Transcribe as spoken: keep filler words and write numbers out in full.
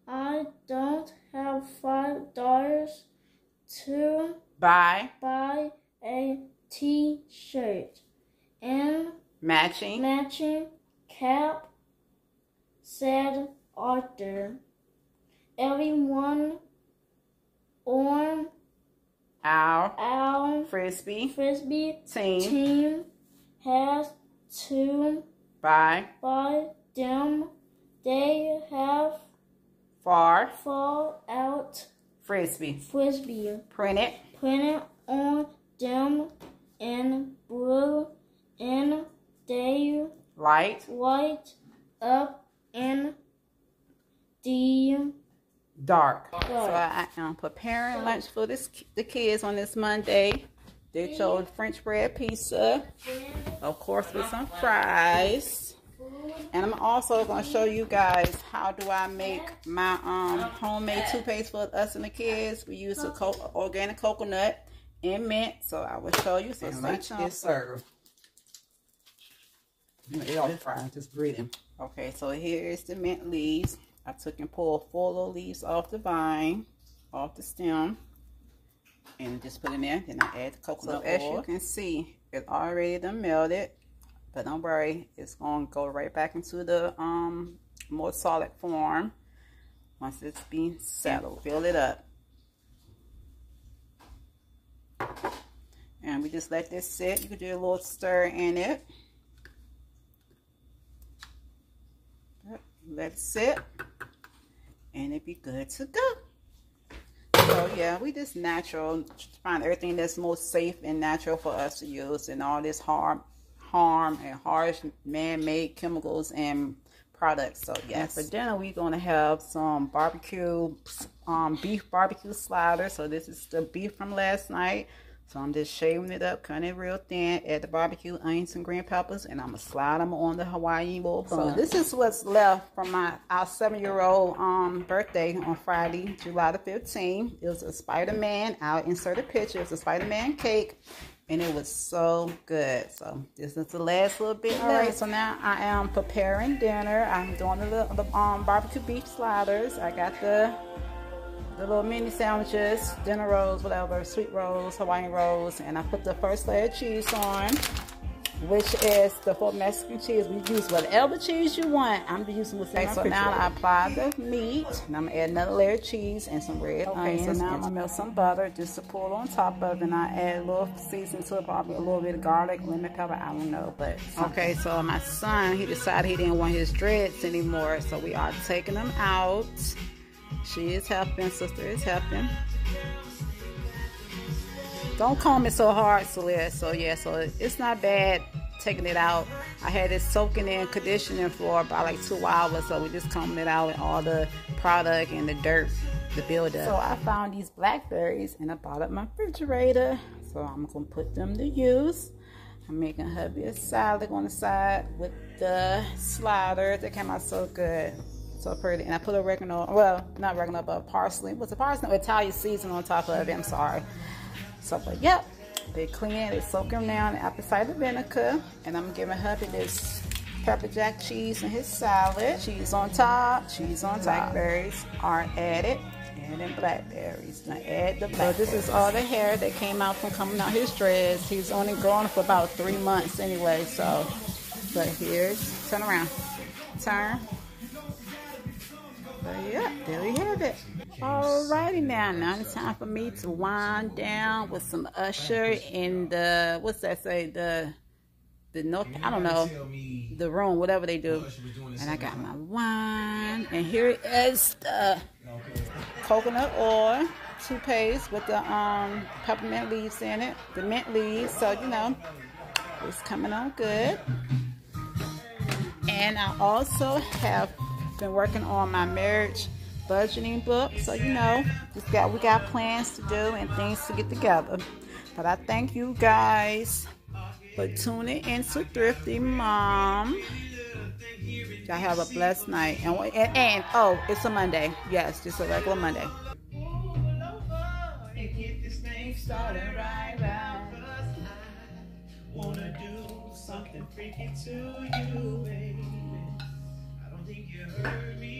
I don't have five dollars to buy buy a t-shirt and matching matching cap, said Arthur. Everyone on our our frisbee frisbee team, team has to buy buy them. They have far fall out frisbee frisbee printed printed on them in blue, and they light light up in the dark. dark. So I am preparing lunch for this the kids on this Monday. They chose French bread pizza, of course, with some fries. And I'm also going to show you guys how do I make my um homemade toothpaste for us and the kids. We use a co organic coconut and mint, so I will show you. So lunch is served. You know, it all fried, just breathing. Okay, so here is the mint leaves. I took and pulled four little leaves off the vine, off the stem, and just put it in there. Then I add the coconut so oil. As you can see, it's already done melted, but don't worry, it's going to go right back into the um more solid form once it's being settled. Fill it up. And we just let this sit. You can do a little stir in it. Let it sit. And it'd be good to go. So yeah, we just natural. Find everything that's most safe and natural for us to use. And all this harm, harm and harsh man-made chemicals and products. So yes, and for dinner we're gonna have some barbecue, um, beef barbecue sliders. So this is the beef from last night. So I'm just shaving it up, cutting it real thin, add the barbecue, onions, and green peppers, and I'm gonna slide them on the Hawaiian bowl bun. So this is what's left from my our seven-year-old um birthday on Friday, July the fifteenth. It was a Spider-Man. I'll insert a picture. It's a Spider-Man cake, and it was so good. So this is the last little bit. All right, so now I am preparing dinner. I'm doing the little the, um barbecue beef sliders. I got the the little mini sandwiches, dinner rolls, whatever, sweet rolls, Hawaiian rolls, and I put the first layer of cheese on, which is the full Mexican cheese. We use whatever cheese you want. I'm using what's in my refrigerator. So now I apply the meat, and I'm gonna add another layer of cheese and some red okay, onions. So now I'm gonna melt some butter just to pour on top of it, and I add a little seasoning to it, probably a little bit of garlic, lemon pepper, I don't know, but something. Okay, so my son, he decided he didn't want his dreads anymore, so we are taking them out. She is helping, sister is helping. Don't comb it so hard, Celia. So yeah, so it's not bad taking it out. I had it soaking in conditioning for about like two hours, so we just combed it out and all the product and the dirt, the buildup. So I found these blackberries and I bought up my refrigerator. So I'm gonna put them to use. I'm making hubby a salad on the side with the sliders. They came out so good. So pretty. And I put oregano, well, not oregano, but parsley. What's the parsley? Italian season on top of it. I'm sorry. So, but yep, they clean it. They soak them down in apple cider vinegar. And I'm giving hubby this pepper jack cheese and his salad. Cheese on top, cheese on top. Blackberries are added. And then blackberries. Now add the blackberries. So this is all the hair that came out from coming out his dreads. He's only growing for about three months anyway. So, but here's, turn around. Turn. So yeah, there we have it. Alrighty now, now it's time for me to wind down with some Usher in the, what's that say, the, the no, I don't know, the room, whatever they do. And I got my wine, and here is the coconut oil toothpaste with the um peppermint leaves in it, the mint leaves, so you know, it's coming on good. And I also have been working on my marriage budgeting book, so you know, just got we got plans to do and things to get together. But I thank you guys for tuning in to Thrifty Mom. Y'all have a blessed night, and, and and oh, it's a Monday. Yes, just a regular Monday. Wanna do something freaky to you, baby. I don't think you heard me.